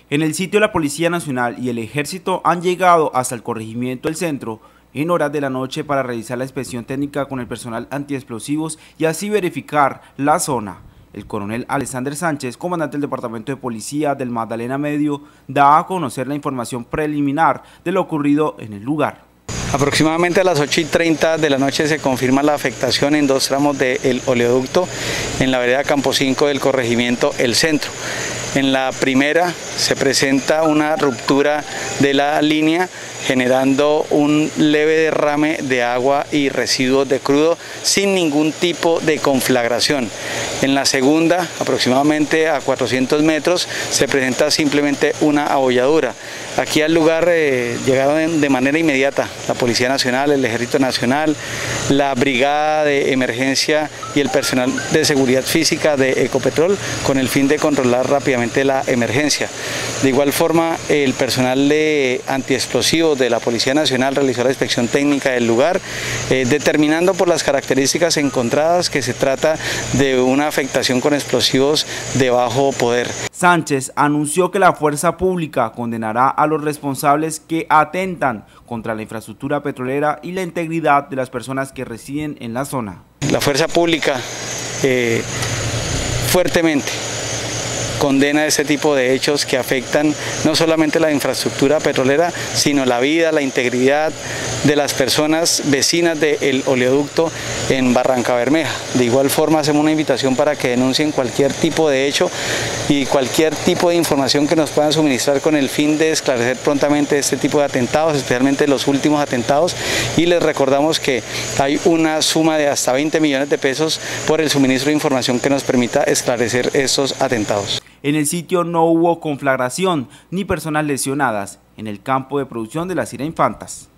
En el sitio, la Policía Nacional y el Ejército han llegado hasta el corregimiento del centro en horas de la noche para realizar la inspección técnica con el personal antiexplosivos y así verificar la zona. El coronel Alexander Sánchez, comandante del Departamento de Policía del Magdalena Medio, da a conocer la información preliminar de lo ocurrido en el lugar. Aproximadamente a las 8:30 de la noche se confirma la afectación en dos tramos del oleoducto en la vereda Campo 5 del corregimiento El Centro. En la primera se presenta una ruptura de la línea generando un leve derrame de agua y residuos de crudo sin ningún tipo de conflagración. En la segunda, aproximadamente a 400 metros, se presenta simplemente una abolladura. Aquí al lugar llegaron de manera inmediata la Policía Nacional, el Ejército Nacional, la Brigada de Emergencia y el personal de seguridad física de Ecopetrol con el fin de controlar rápidamente la emergencia. De igual forma, el personal de antiexplosivos de la Policía Nacional realizó la inspección técnica del lugar, determinando por las características encontradas que se trata de una afectación con explosivos de bajo poder. Sánchez anunció que la fuerza pública condenará a los responsables que atentan contra la infraestructura petrolera y la integridad de las personas que residen en la zona. La fuerza pública fuertemente condena este tipo de hechos que afectan no solamente la infraestructura petrolera, sino la vida, la integridad de las personas vecinas del oleoducto en Barrancabermeja. De igual forma hacemos una invitación para que denuncien cualquier tipo de hecho y cualquier tipo de información que nos puedan suministrar con el fin de esclarecer prontamente este tipo de atentados, especialmente los últimos atentados, y les recordamos que hay una suma de hasta 20 millones de pesos por el suministro de información que nos permita esclarecer estos atentados. En el sitio no hubo conflagración ni personas lesionadas en el campo de producción de las Sira Infantas.